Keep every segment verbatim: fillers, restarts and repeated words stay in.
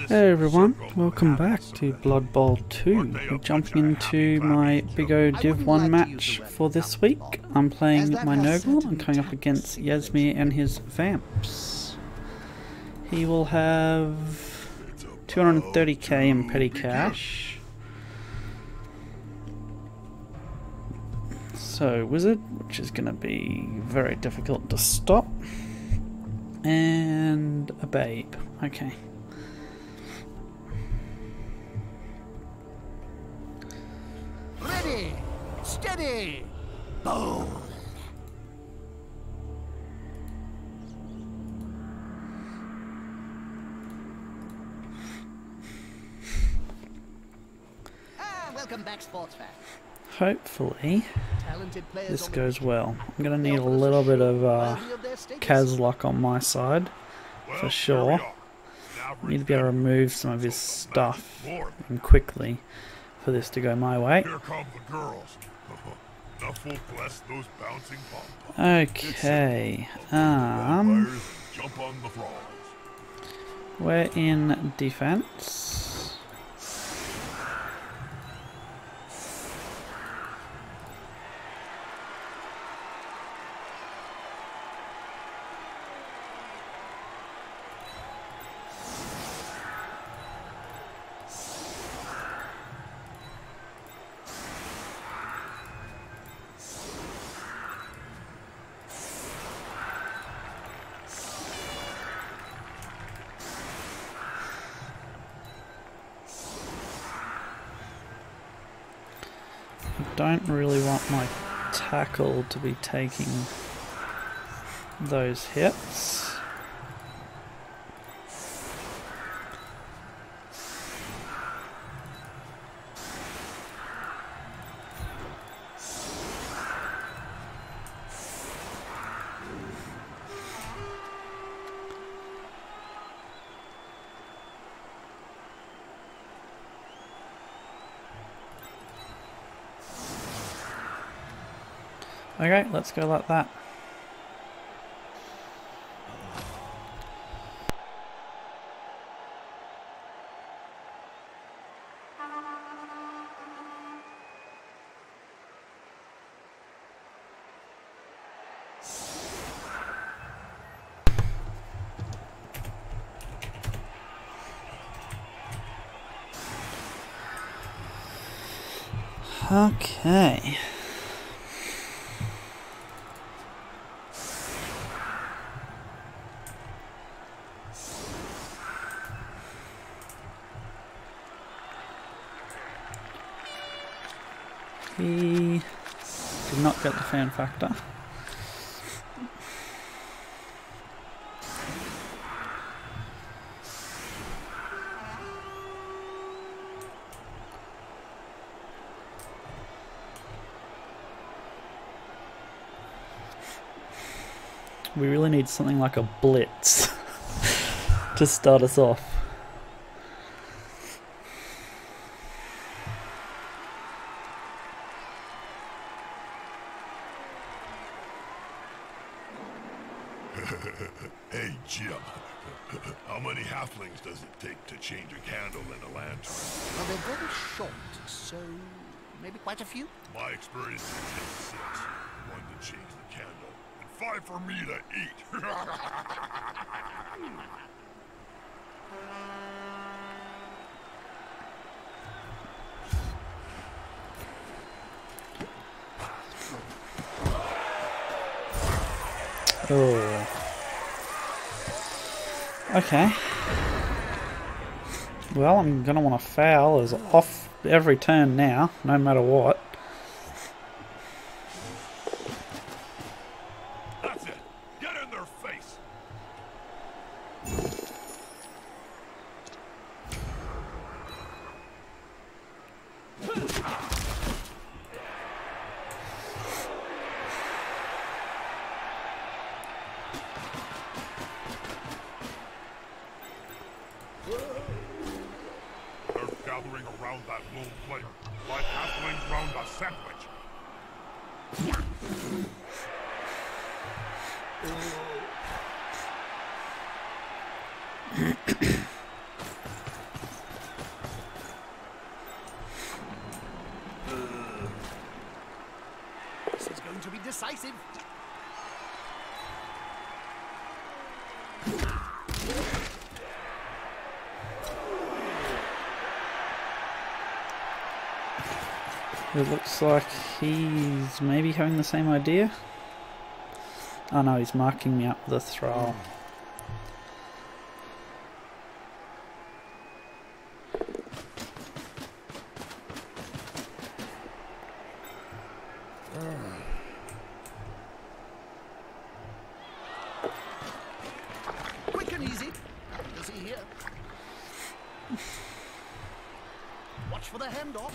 Hey everyone, welcome back to Blood Bowl two. We're jumping into my BigO Div one match for this week. I'm playing my Nurgle. I'm coming up against Yasmir and his Vamps. He will have two hundred thirty K in petty cash. So Wizard, which is going to be very difficult to stop. And a Babe. Okay. Ready, steady, boom. Ah, welcome back, sports fan. Hopefully Talented players this on the goes pitch. well. I'm going to need a little bit of uh, Worthy of their status. Kaz luck on my side, for sure. Need to be able to remove some of his stuff and quickly for this to go my way. Here come the girls. Enough will bless those bouncing pom-poms. Okay, um, Vampires, jump on the frogs. we're in defense. I don't really want my tackle to be taking those hits. Okay, let's go like that. Okay. He did not get the fan factor. We really need something like a blitz to start us off. Hey, Jim. How many halflings does it take to change a candle in a lantern? Well, they're very short, so maybe quite a few. My experience is it takes six. One to change the candle, and five for me to eat. Oh. Okay. Well, I'm gonna want to foul as off every turn now, no matter what. That's it. Get in their face. They're gathering around that lone player, like halflings round a sandwich. It looks like he's maybe having the same idea. Oh no, he's marking me up with a thrall. Quick and easy. Does he hear? Watch for the handoff.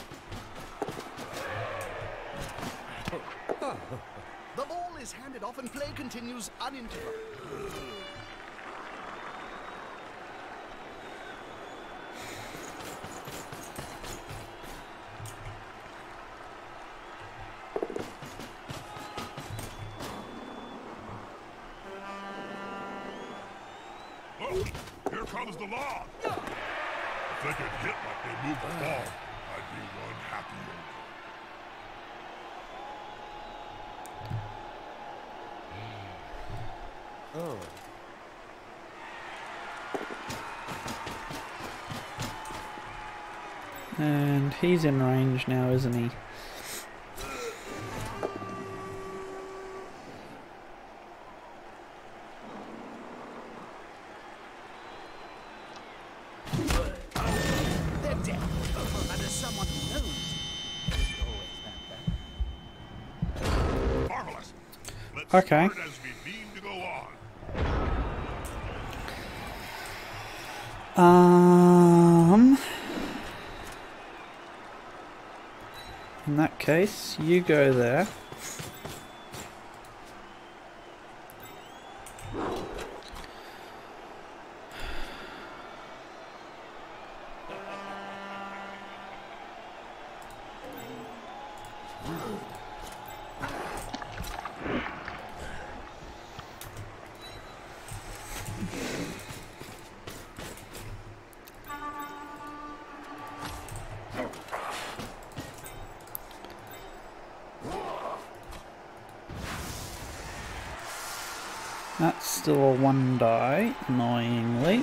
The ball is handed off and play continues uninterrupted. Oh, here comes the law. If they get hit like they moved the ball, I'd be one happy ogre. Oh. And he's in range now, isn't he? They're dead. And as someone who knows, it's always that bad. Marvelous. Let's Okay. start as we mean to go on. Um, in that case, you go there. That's still a one die, annoyingly.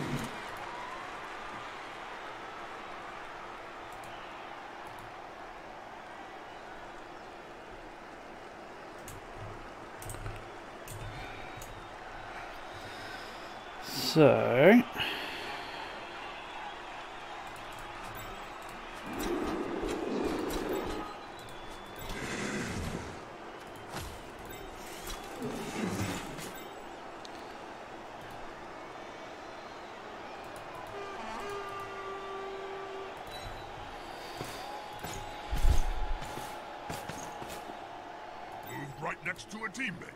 So... Right next to a teammate.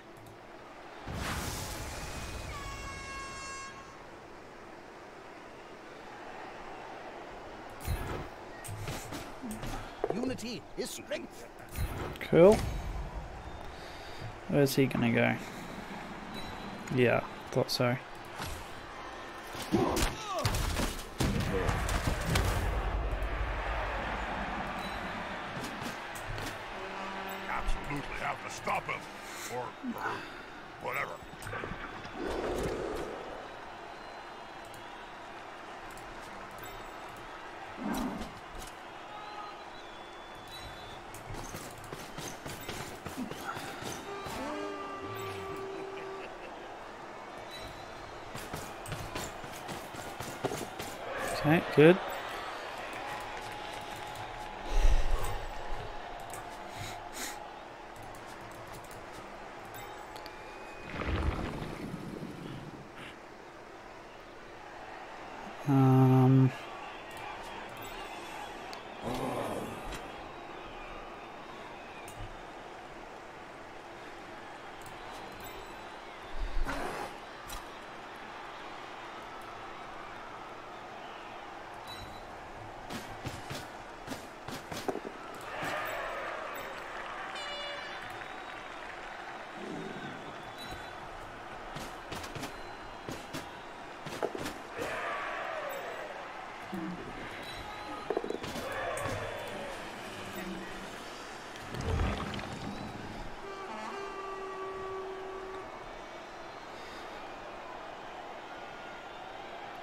Unity is strength. Cool. Where's he gonna go? Yeah, thought so. Absolutely have to stop him. Or, or whatever. Okay, good. Um...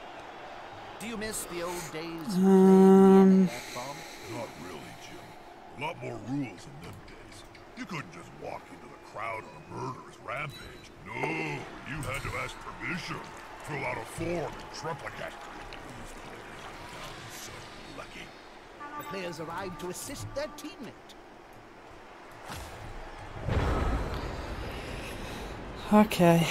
Do you miss the old days? Um, Not really, Jim. A lot more rules in them days. You couldn't just walk into the crowd on a murderous rampage. No, you had to ask permission, fill out a form, and triplicate. These players are so lucky. The players arrived to assist their teammate. Okay.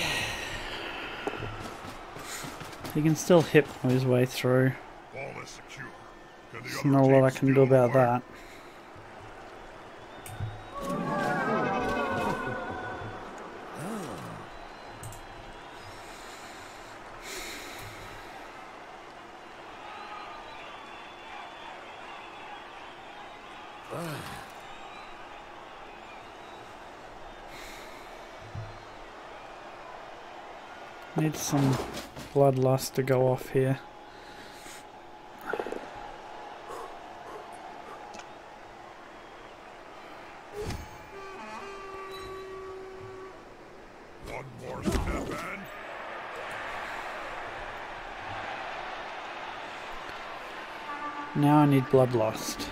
He can still hit his way through. All is secure. Can the There's other not a lot I team can do steal about the that. Need some bloodlust to go off here. One more step and... Now I need bloodlust.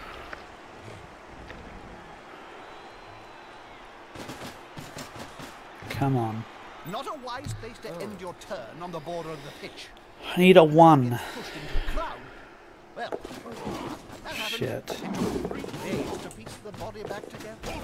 Come on. Not a wise place to end your turn on the border of the pitch. I need a one. Pushed into the crowd. Well, that happened. Shit. It took three days to piece the body back together.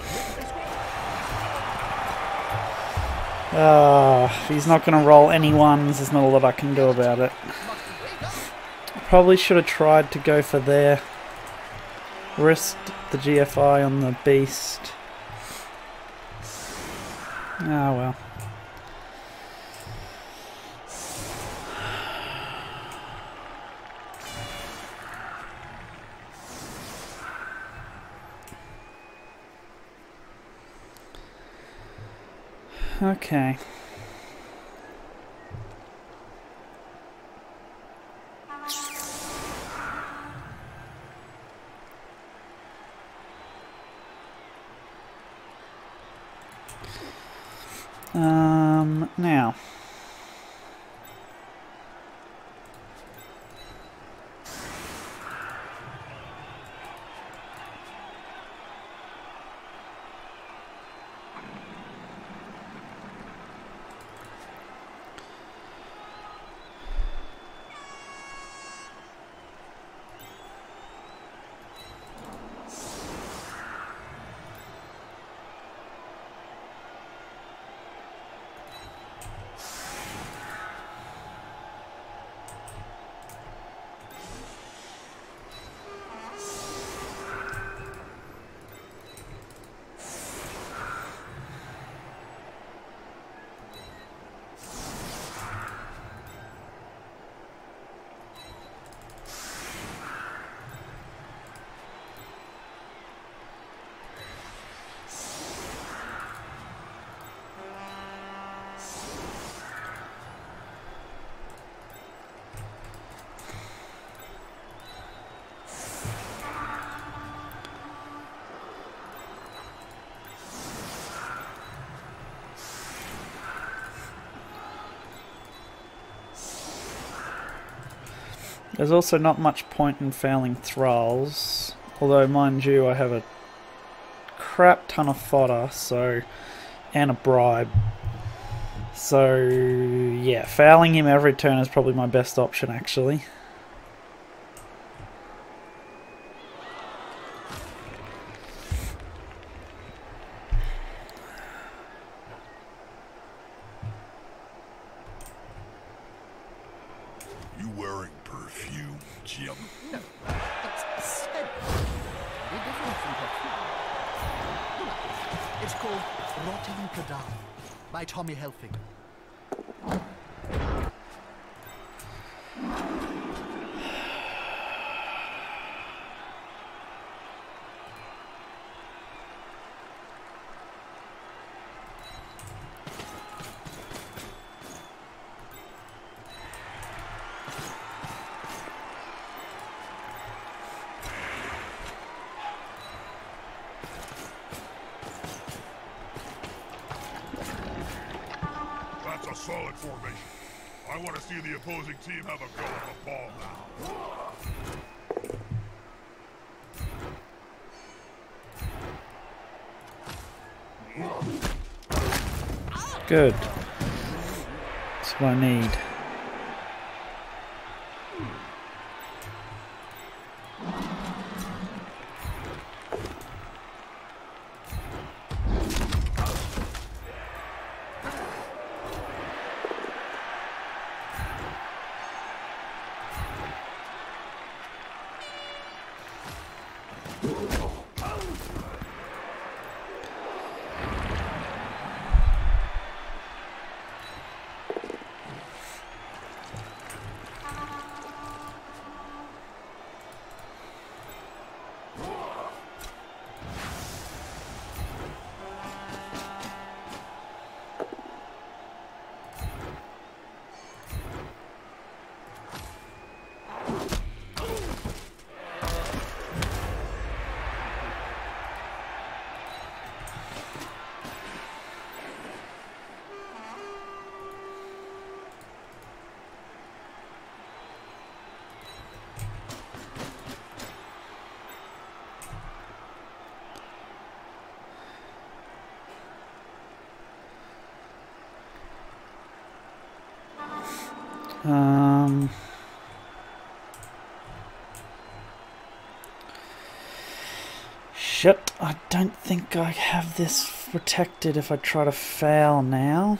Ah, if he's not going to roll any ones, there's not a lot I can do about it. Probably should have tried to go for there. Risk the G F I on the beast. Ah well. Okay. Um, now. There's also not much point in failing thralls, although mind you I have a crap ton of fodder, so, and a bribe. So yeah, fouling him every turn is probably my best option actually. You wearing perfume, Jim? No, that's a scent. Very different from perfume. It's called Rotting Cadaver by Tommy Hilfiger. That's a solid formation. I want to see the opposing team have a go at the ball now. Good. That's what I need. Um, shit, I don't think I have this protected if I try to fail now.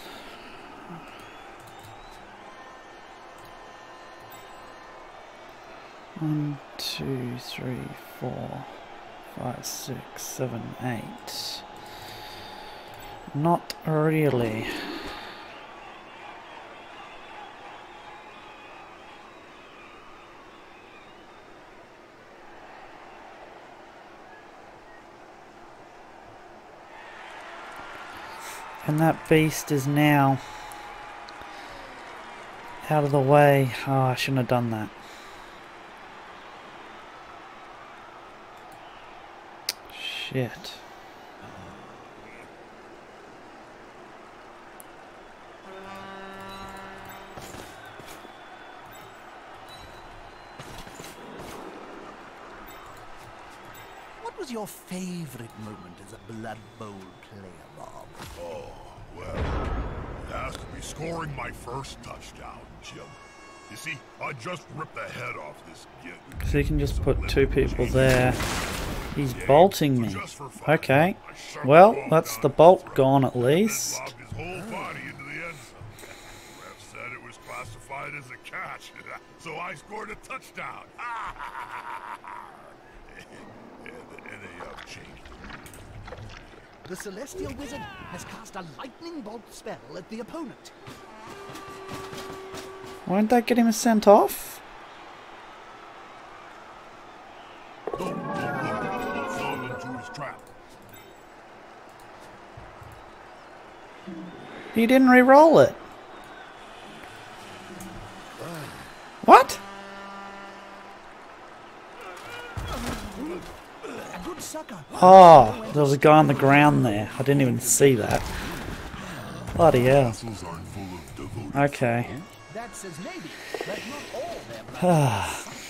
One, two, three, four, five, six, seven, eight. Not really. And that beast is now out of the way. Oh, I shouldn't have done that. Shit. What was your favorite moment as a Blood Bowl player, Bob? Oh, well, it has to be scoring my first touchdown, Jim. You see, I just ripped the head off this git. So you can just put two people there. He's bolting me. Okay. Well, that's the bolt gone at least. Lobbed his whole body into the end zone. Ref said it was classified as a catch, so I scored a touchdown. And they uh, changed. The Celestial Wizard has cast a lightning bolt spell at the opponent. Won't that get him sent off? Don't, don't look. Don't fall into his trap. He didn't re-roll it. What? A good sucker. Oh, there was a guy on the ground there. I didn't even see that. Bloody hell. Castles aren't full of devoted. Okay. That says maybe, but not all their blood.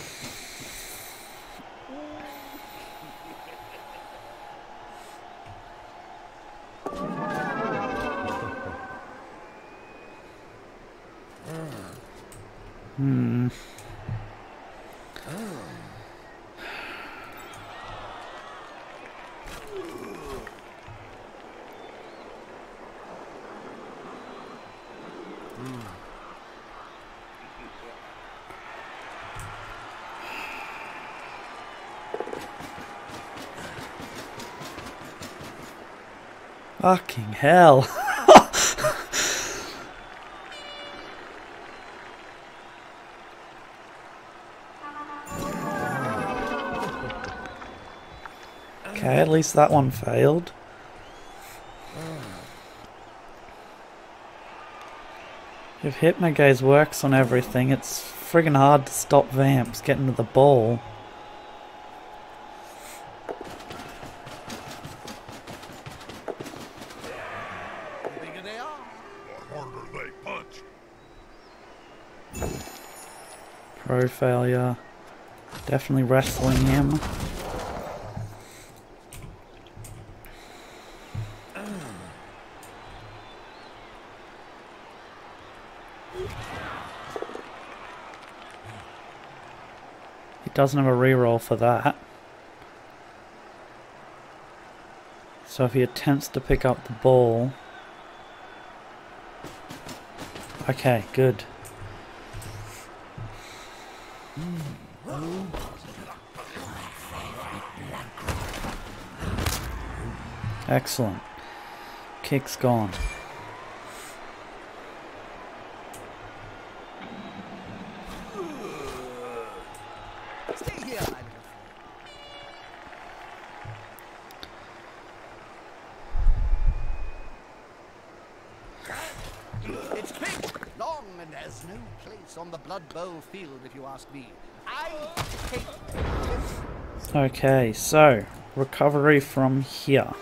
Hmm. Fucking hell. Okay, at least that one failed. If Hypnogaze works on everything, it's friggin' hard to stop Vamps getting to the ball. Pro failure. Definitely wrestling him. doesn't have a reroll for that. So if he attempts to pick up the ball... Okay, good. Excellent. Kick's gone. Stay here, my little friend. It's big, long, and has no place on the Blood Bowl field, if you ask me. I hate it. Okay, so recovery from here.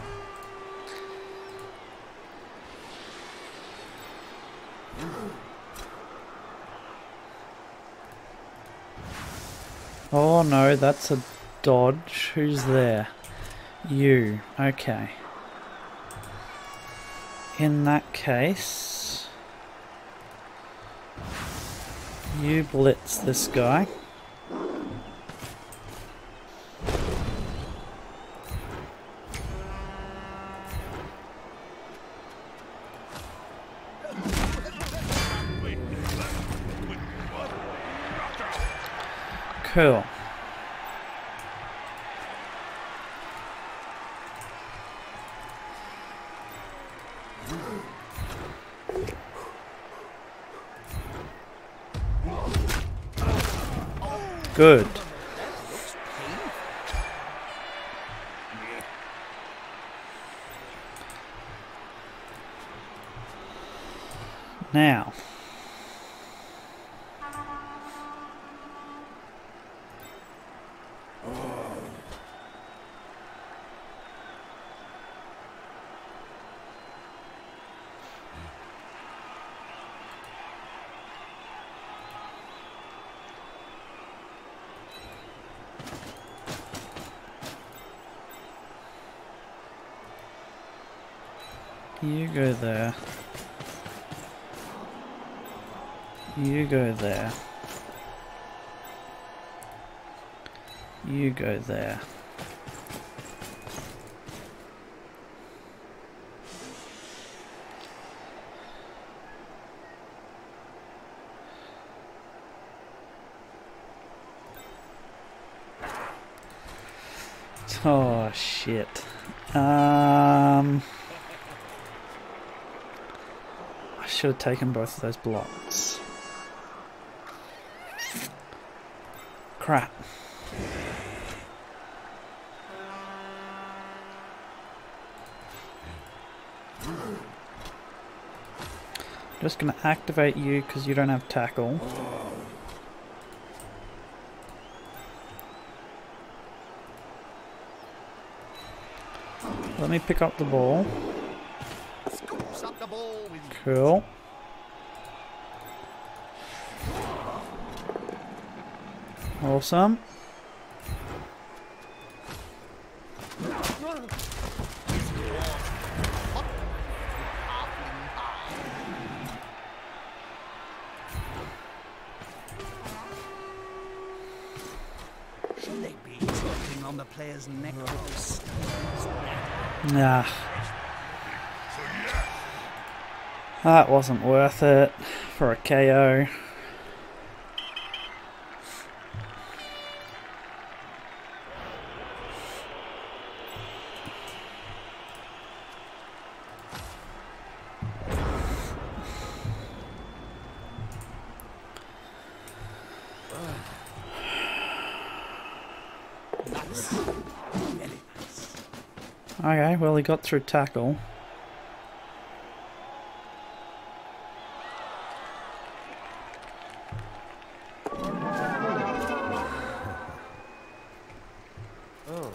Oh no, that's a dodge. Who's there? You. Okay. In that case, you blitz this guy. Cool. Good. Now. You go there. You go there. You go there. Oh shit. Um I should have taken both of those blocks. Crap. Just gonna activate you because you don't have tackle. Let me pick up the ball. Scoops up the ball with Cool. Awesome. Should they be tilting on the player's neck with this? Nah. That wasn't worth it for a K O. Okay, well he got through tackle. Oh.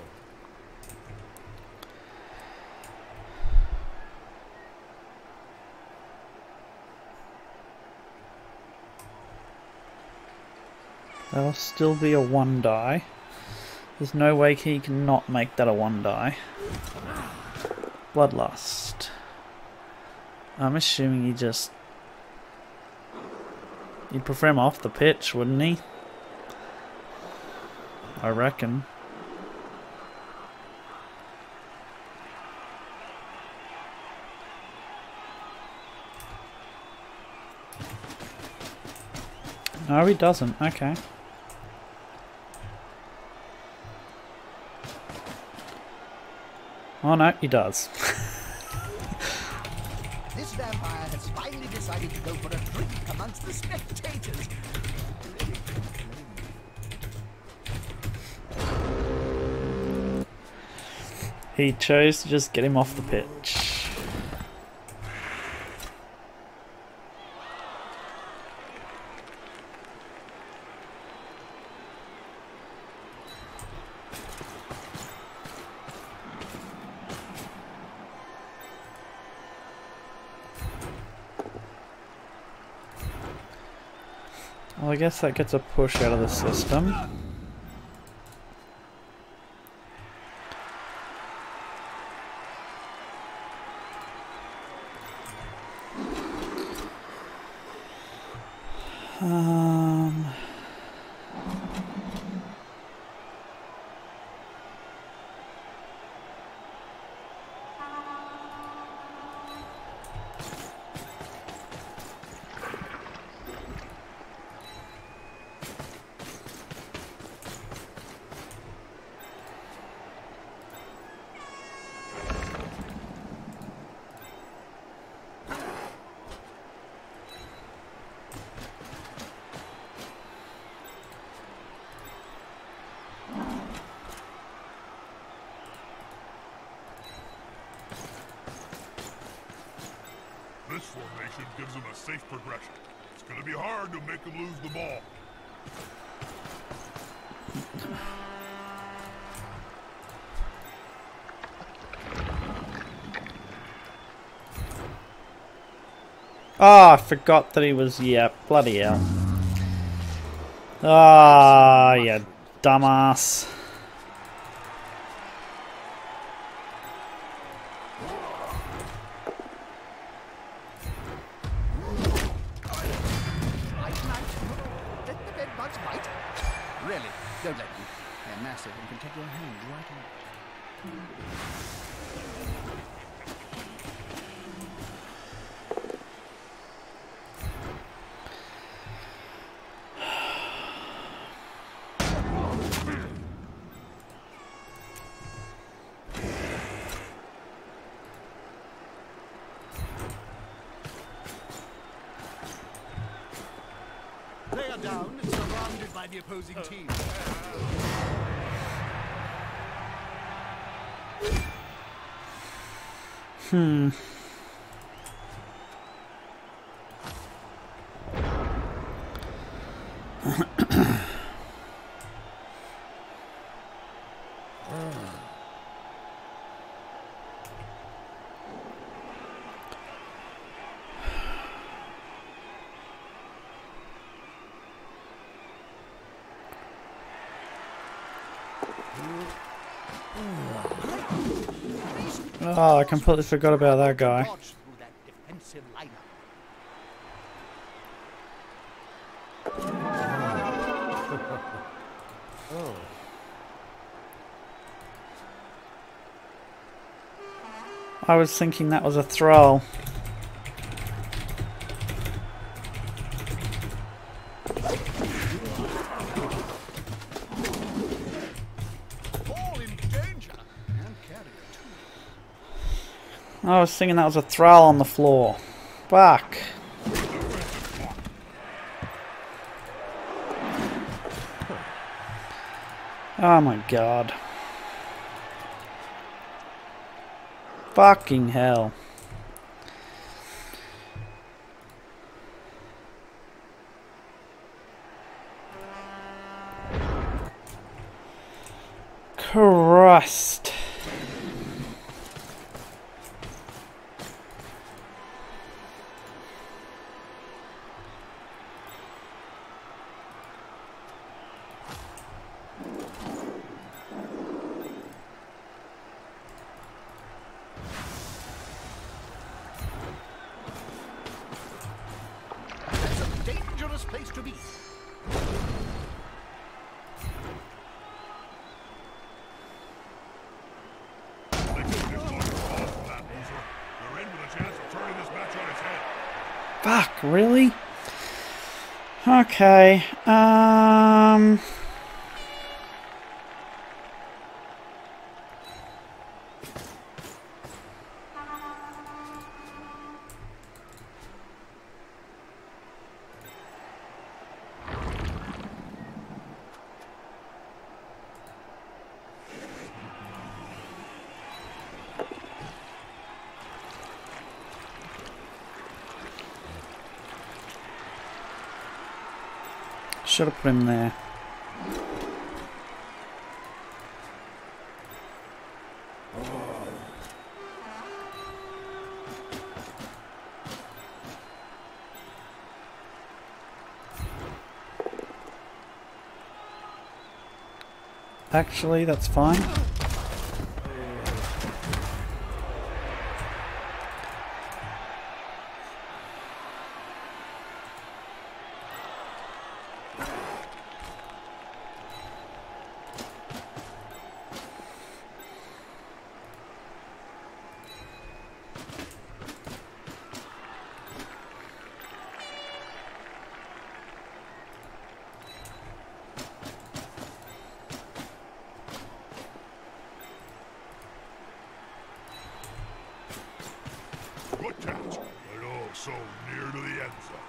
That'll still be a one die. There's no way he can not make that a one die. Bloodlust. I'm assuming he just... He'd prefer him off the pitch, wouldn't he? I reckon. No, he doesn't. Okay. Oh no, he does. This vampire has finally decided to go for a drink amongst the spectators. He chose to just get him off the pitch. Well, I guess that gets a push out of the system. Um... This formation gives them a safe progression. It's gonna be hard to make them lose the ball. Oh, I forgot that he was, yeah, bloody hell. Ah, oh, you dumbass. Really, don't let them. They're massive and can take your hand right off. They are down and surrounded by the opposing team. Hmm. Oh, I completely forgot about that guy. I was thinking that was a thrall. I was thinking that was a thrall on the floor. Fuck. Oh my god. Fucking hell. Christ. Place to be. Fuck, really? Okay, um... should have put him there. Actually, that's fine. Good catch, but oh so near to the end zone.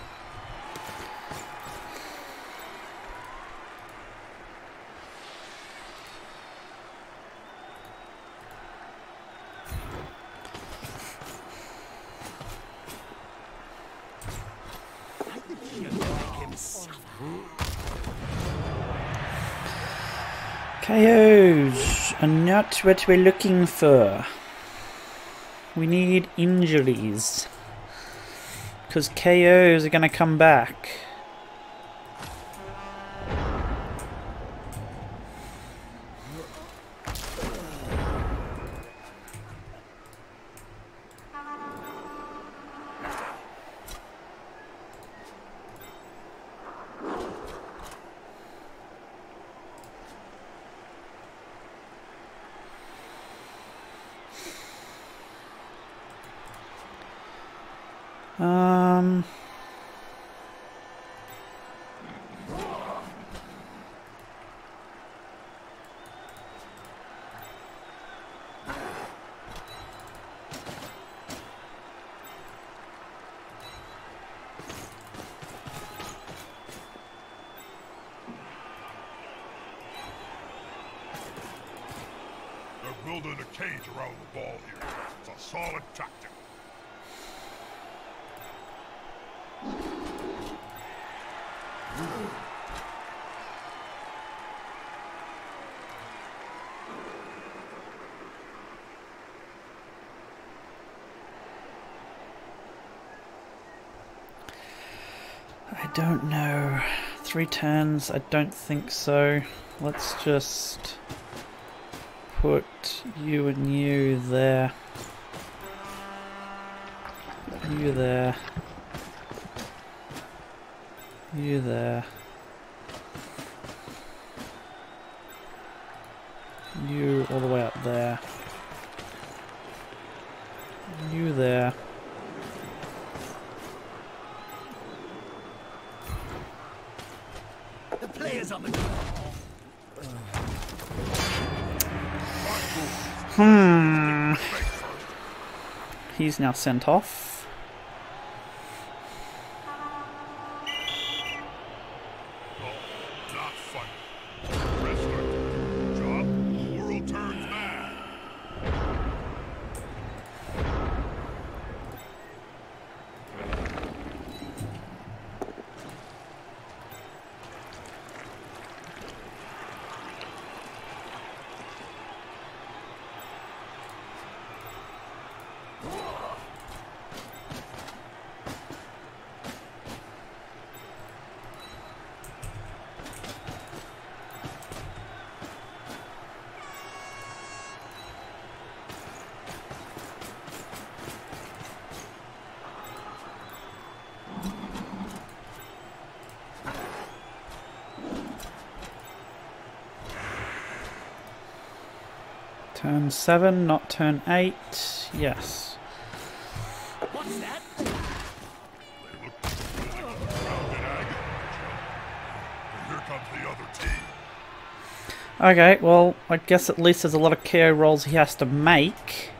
K Os are not what we're looking for. We need injuries. Because K Os are going to come back. Um... They're building a cage around the ball here. It's a solid tactic. I don't know. Three turns? I don't think so. Let's just put you and you there. You there. You there. You all the way up there. You there. The players on the Hmm. He's now sent off. Turn seven, not turn eight. Yes. What's that? team. Okay, well, I guess at least there's a lot of K O rolls he has to make.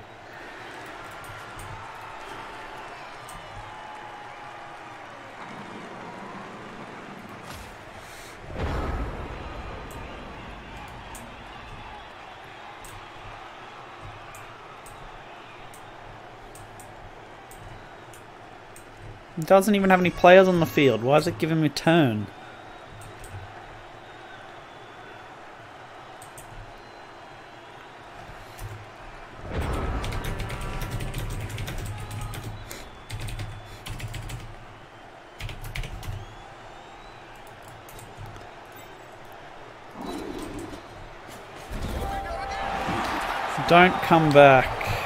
He doesn't even have any players on the field. Why is it giving me a turn? Don't come back.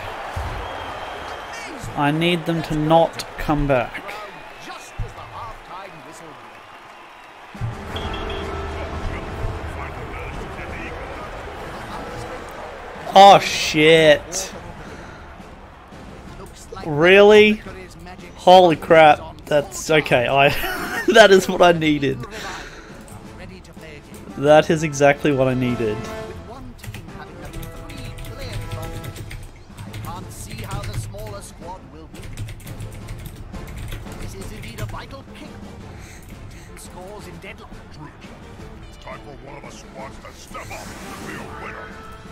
I need them to not come back. Just as the half-time whistle blew. Oh shit. Looks like Really? Mercury's magic Holy sword crap. is on That's full okay. I that is what I needed. revival. Ready to play again. That is exactly what I needed. With one team having up to three clear from I can't see how the smaller squad will win. This is indeed a vital kick. Team scores in deadlock. True. It's time for one of the squads to step up and be a winner.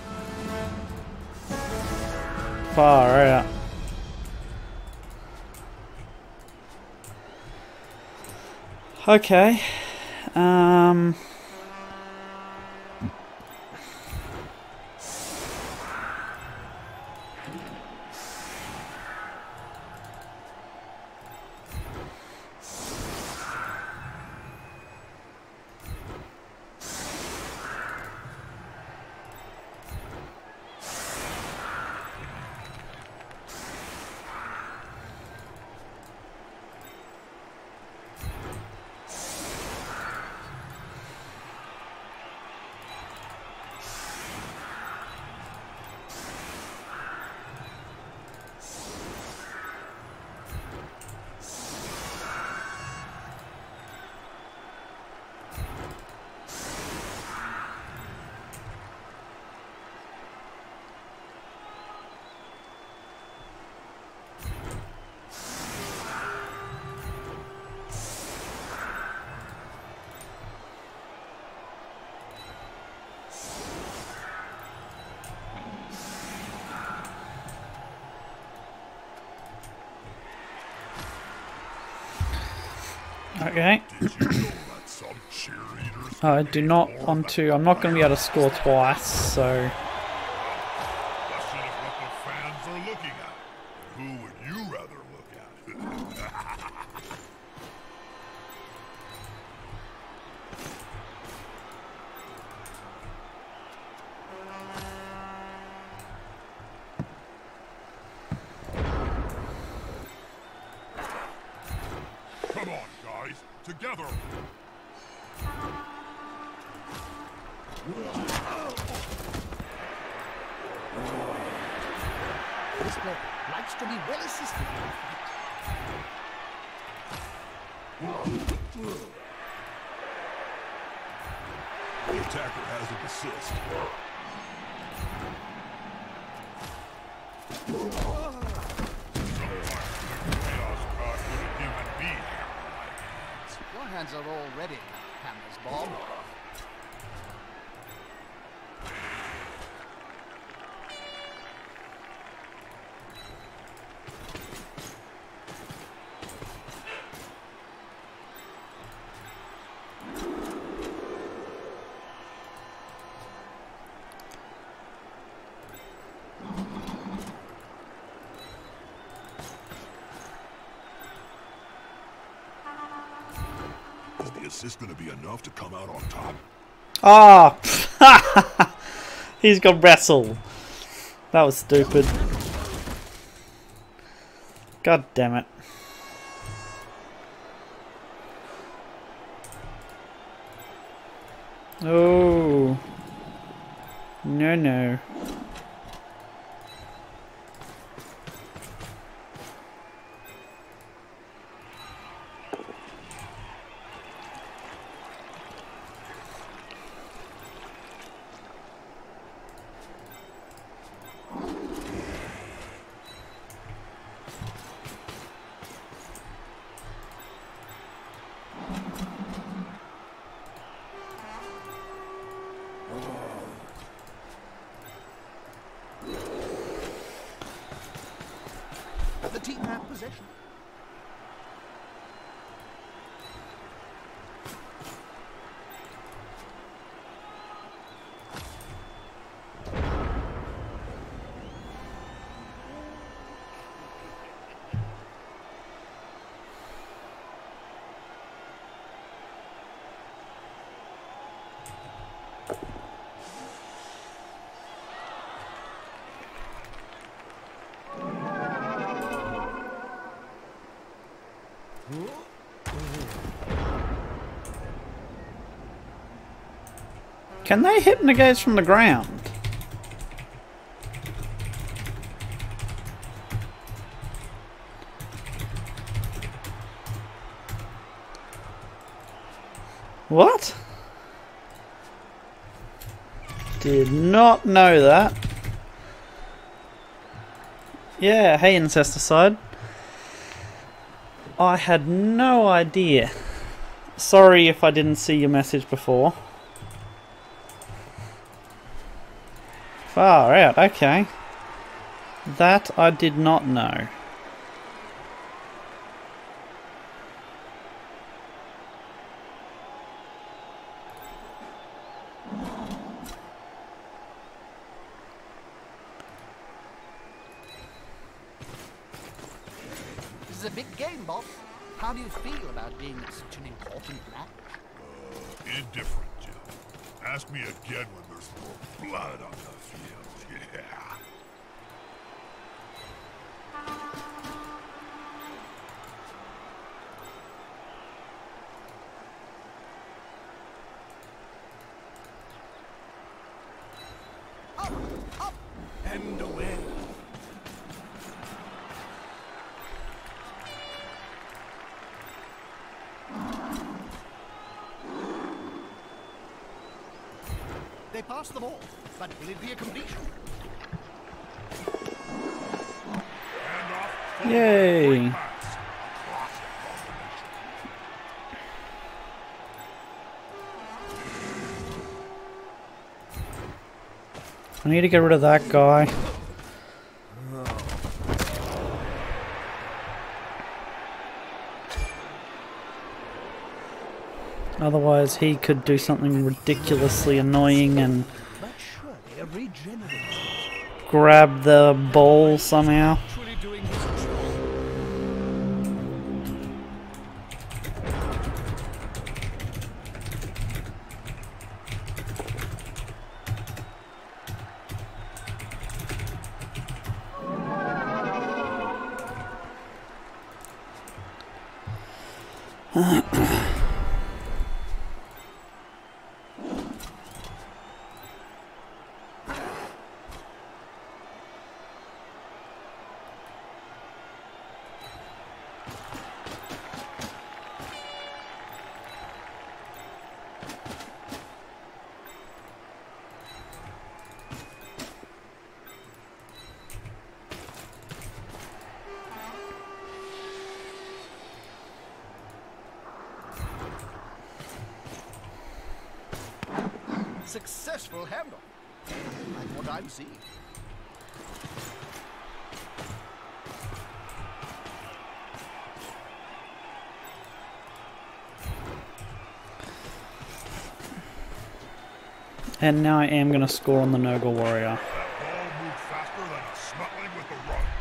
Far out. Okay. Um. Okay. Did you know that some cheerleaders I do not want to. I'm not going to be able to score twice, so. question of what the fans are looking at? Who would you rather look at? Come on, guys, together. This bloke likes to be well assisted. The attacker has an assist. Chaos God wouldn't even be here. Your hands are all ready, Hammer's Bob. Is the assist going to be enough to come out on top? Ah! He's got wrestle. That was stupid. God damn it. Oh. No, no. The team have possession. Can they hypnogaze from the ground? What? Did not know that. Yeah, hey Incesticide. I had no idea. Sorry if I didn't see your message before. Far out, okay. That I did not know. This is a big game, boss. How do you feel about being in such an important match? Uh, indifferent, Jim. Ask me again when there's more blood on the field. Yeah. Up, up, and away. They pass the ball, but will it be a completion? Yay! I need to get rid of that guy. Otherwise he could do something ridiculously annoying and But surely a regenerator grab the ball somehow. actually doing his job. Successful handoff. Like what I'm seeing. And now I am going to score on the Nurgle warrior. That ball moved faster than a smuggling with the runs.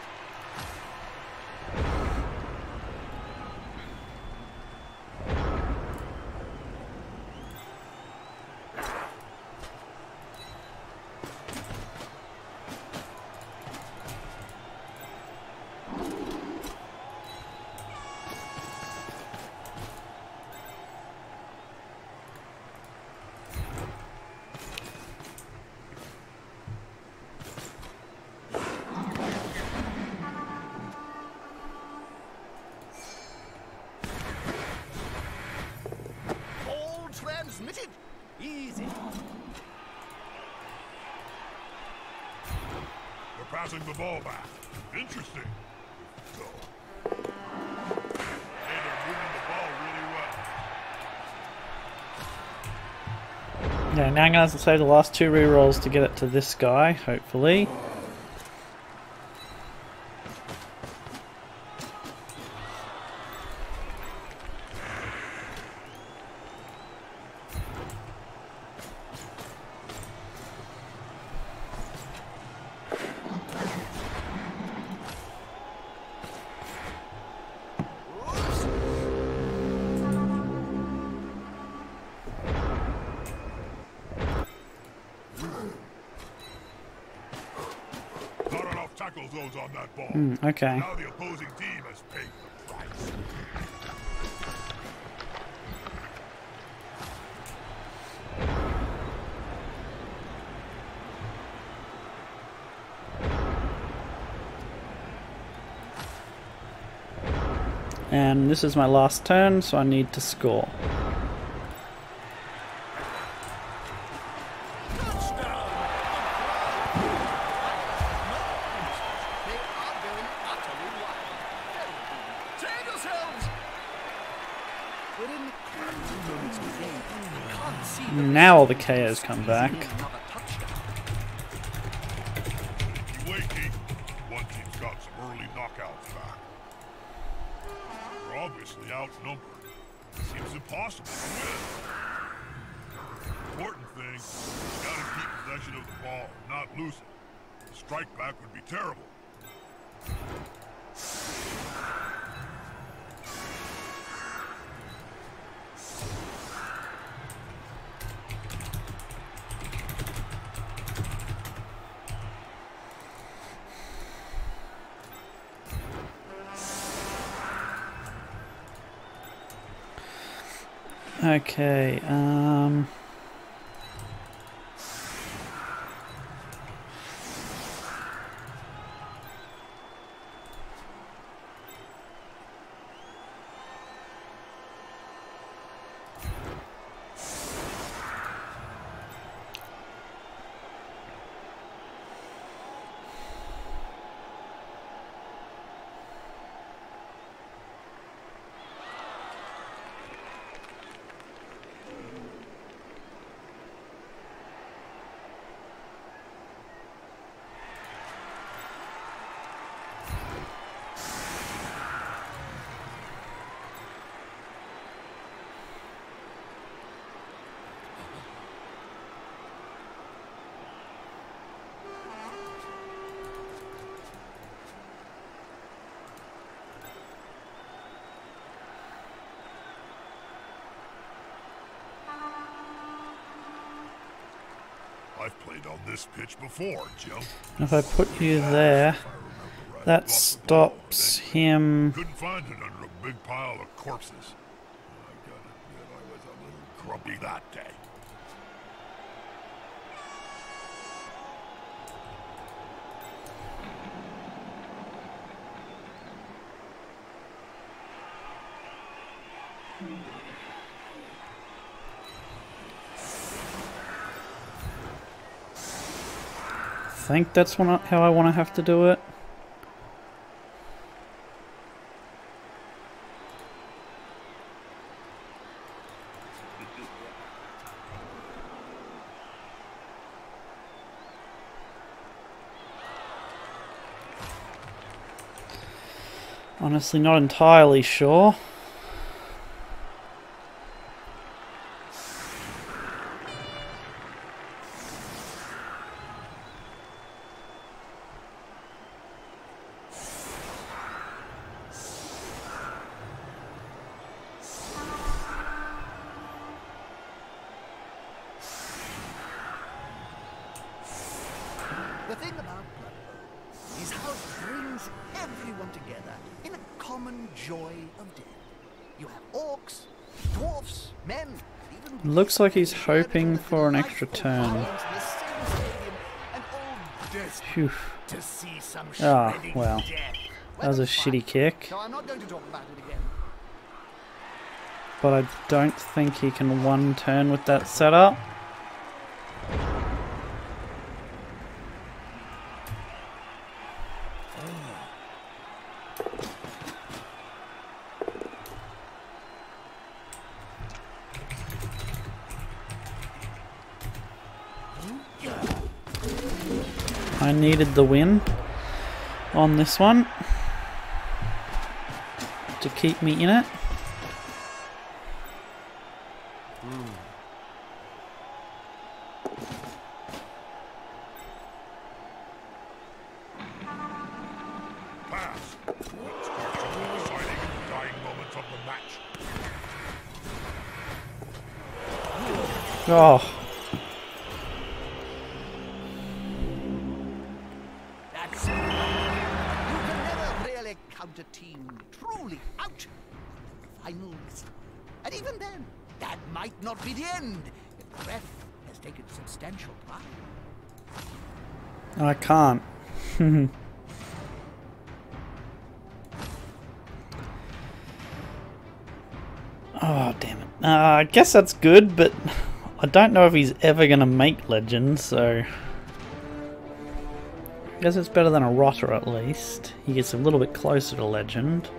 Ball transmitted. Easy. They're passing the ball back. Interesting. Go. Hey, they're moving the ball really well. Yeah, now I'm going to have to save the last two rerolls to get it to this guy, hopefully. On that ball. Mm, okay. Now the opposing team has paid the price. And this is my last turn, so I need to score. Now all the K Os come back. You wait, Keith. One team's got some early knockouts back. We're obviously outnumbered. It seems impossible to win. Important thing, you gotta keep possession of the ball, not lose it. A strike back would be terrible. Okay, um... I've played on this pitch before, Jim. if I put you there, that stops him. Couldn't find it under a big pile of corpses. I gotta admit, I was a little grumpy that day. I think that's what I, how I want to have to do it. Honestly, not entirely sure. The thing about Blood Bowl is how it brings everyone together in a common joy of death. You have orcs, dwarfs, men, even Looks like he's hoping for an extra turn. Phew. To see some Ah, shredding well. death. That was a Weather's fine, shitty kick. so I'm not going to talk about it again. But I don't think he can one turn with that setup. I needed the win on this one to keep me in it. Pass. Let's start some of the deciding and dying moments of the match. Oh. That's you can never really count a team truly out of the finals. And even then, that might not be the end if the ref has taken substantial pride. I can't. Oh, damn it. Uh, I guess that's good, but I don't know if he's ever going to make Legend, so... I guess it's better than a Rotter at least. He gets a little bit closer to Legend.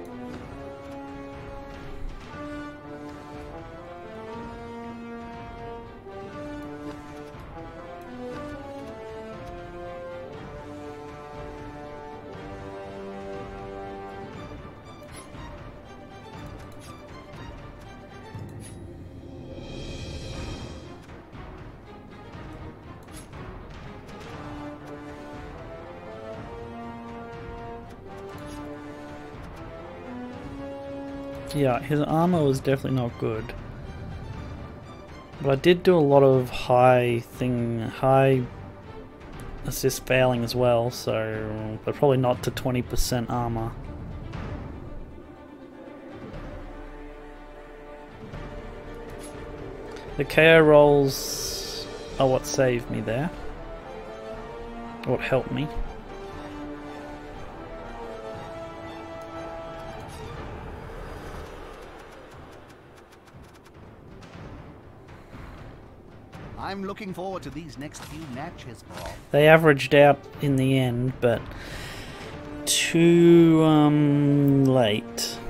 Yeah, his armor was definitely not good. But I did do a lot of high thing, high assist failing as well, so but probably not to twenty percent armor. The K O rolls are what saved me there. What helped me. I'm looking forward to these next few matches, Paul. They averaged out in the end, but too um, late.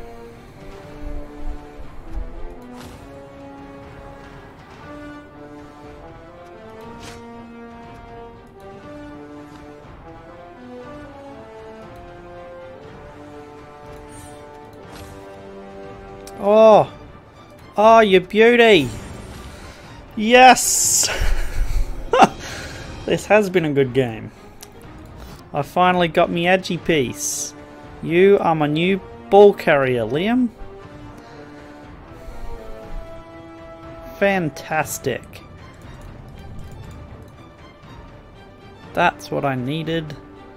Oh! Oh, you beauty! Yes! This has been a good game. I finally got me edgy piece. You are my new ball carrier, Liam. Fantastic. That's what I needed.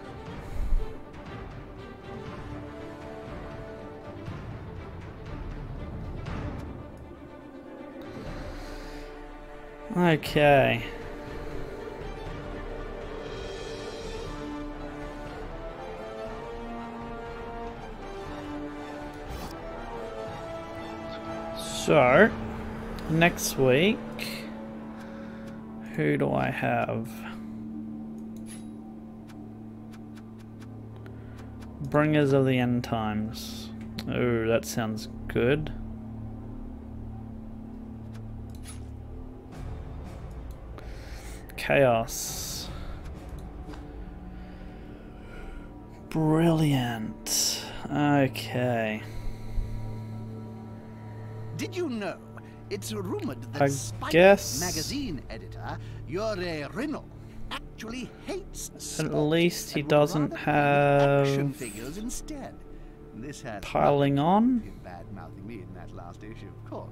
Okay. So, next week, who do I have? Bringers of the End Times. Oh, that sounds good. Chaos. Brilliant. Okay. Did you know it's rumored that I Spike guess magazine editor Yuri Rinnell actually hates at sport least he and would doesn't rather play action have figures instead. This has piling on. him bad-mouthing me in that last issue, of course.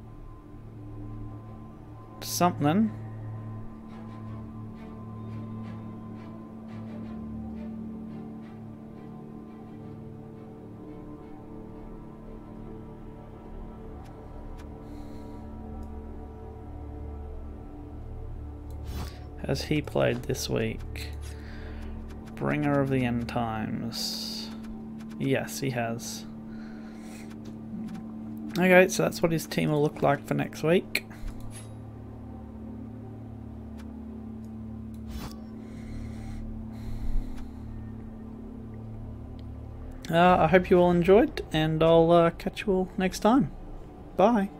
Something. Has he played this week? Bringer of the End Times. Yes, he has. Okay, so that's what his team will look like for next week. Uh, I hope you all enjoyed, and I'll uh, catch you all next time. Bye.